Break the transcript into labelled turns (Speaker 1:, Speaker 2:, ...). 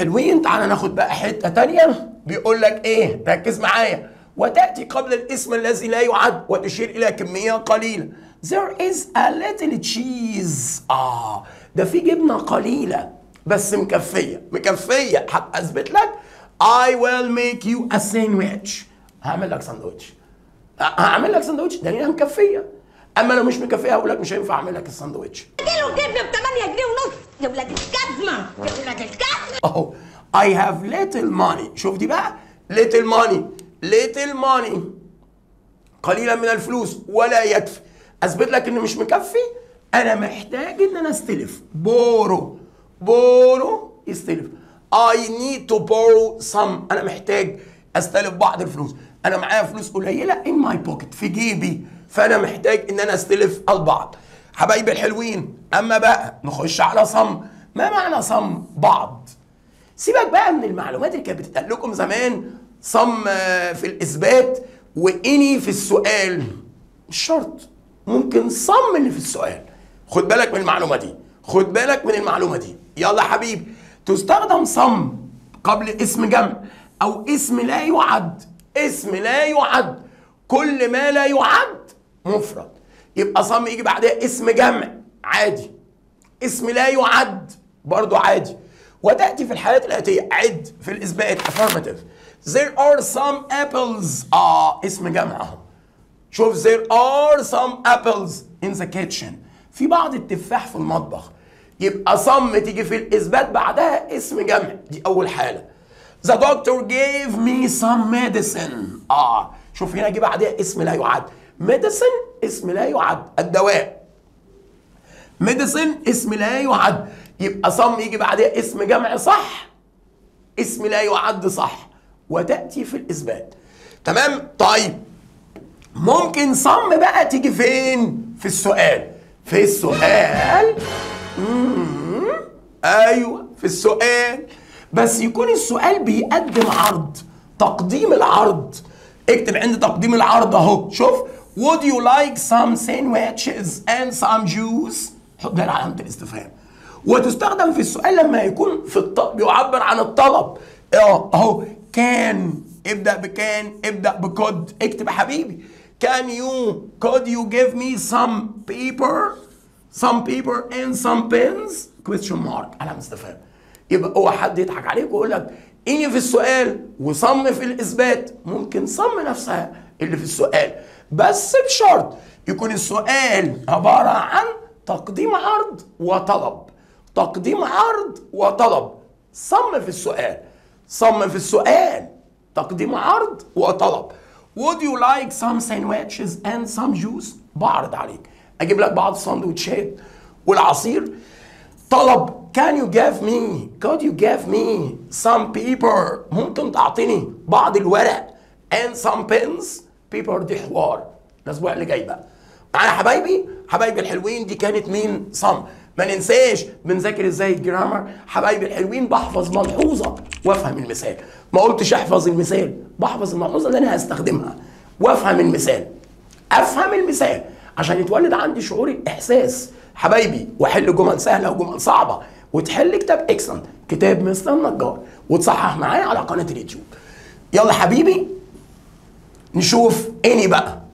Speaker 1: الحلوين تعالى ناخد بقى حته تانية. بيقول لك ايه؟ ركز معايا. وتاتي قبل الاسم الذي لا يعد وتشير الى كميه قليله. There is a little cheese. ده في جبنه قليله بس مكفيه. هثبت لك. I will make you a sandwich. هعمل لك ساندوتش. ده هي مكفيه. اما لو مش مكفيه هقول لك مش هينفع اعمل لك الساندوتش.
Speaker 2: كيلو جبنه ب 8 جنيه ونص يا ولاد الجزمه.
Speaker 1: اهو I have little money. شوف دي بقى. little money قليلا من الفلوس ولا يكفي. اثبت لك ان مش مكفي. انا محتاج ان انا استلف. بورو يستلف. I need to borrow some. انا محتاج استلف بعض الفلوس. انا معايا فلوس قليله in my pocket في جيبي، فانا محتاج ان انا استلف البعض. حبايبي الحلوين، اما بقى نخش على صم. ما معنى صم؟ بعض. سيبك بقى من المعلومات اللي كانت بتتقال لكم زمان. صم في الاثبات واني في السؤال. مش شرط، ممكن صم اللي في السؤال. خد بالك من المعلومه دي. يلا حبيبي، تستخدم صم قبل اسم جمع او اسم لا يعد. كل ما لا يعد مفرد. يبقى صم يجي بعدها اسم جمع عادي، اسم لا يعد برضو عادي. وتأتي في الحالات الآتية. عد في الإثبات affirmative. There are some apples. اسم جمع اهو. شوف there are some apples in the kitchen. في بعض التفاح في المطبخ. يبقى صم تيجي في الإثبات بعدها اسم جمع. دي أول حالة. The doctor gave me some medicine. شوف هنا جه بعدها اسم لا يعد. medicine اسم لا يعد، الدواء. medicine اسم لا يعد. يبقى صم يجي بعدها اسم جمع صح، اسم لا يعد صح، وتأتي في الإثبات. تمام؟ طيب ممكن صم بقى تيجي فين؟ في السؤال. أيوه في السؤال، بس يكون السؤال بيقدم عرض. تقديم العرض. اكتب عند تقديم العرض اهو. شوف would you like some sandwiches and some juice. حط هنا علامة الاستفهام. وتستخدم في السؤال لما يكون في بيعبر عن الطلب. اهو كان، ابدأ بكان، ابدأ بكود. اكتب يا حبيبي could you give me some paper and some pens question mark علامة استفهام. يبقى هو حد يضحك عليك ويقول لك اني في السؤال وصم في الاثبات. ممكن صم نفسها اللي في السؤال، بس بشرط يكون السؤال عباره عن تقديم عرض وطلب. صم في السؤال تقديم عرض وطلب. would you like some sandwiches and some juice. بعرض عليك اجيب لك بعض الساندوتشات والعصير. طلب could you give me some paper. ممكن تعطيني بعض الورق and some pens. paper دي حوار الاسبوع اللي جاي بقى معايا حبايبي الحلوين. دي كانت مين؟ صم. ما ننساش بنذاكر ازاي الجرامر. حبايبي الحلوين بحفظ ملحوظه وافهم المثال. ما قلتش احفظ المثال، بحفظ الملحوظه اللي انا هستخدمها وافهم المثال. افهم المثال عشان يتولد عندي شعور الاحساس حبايبي، واحل جمل سهله وجمل صعبه، وتحل كتاب اكسلنت، كتاب مستر النجار، وتصحح معايا على قناه اليوتيوب. يلا حبيبي نشوف اني بقى.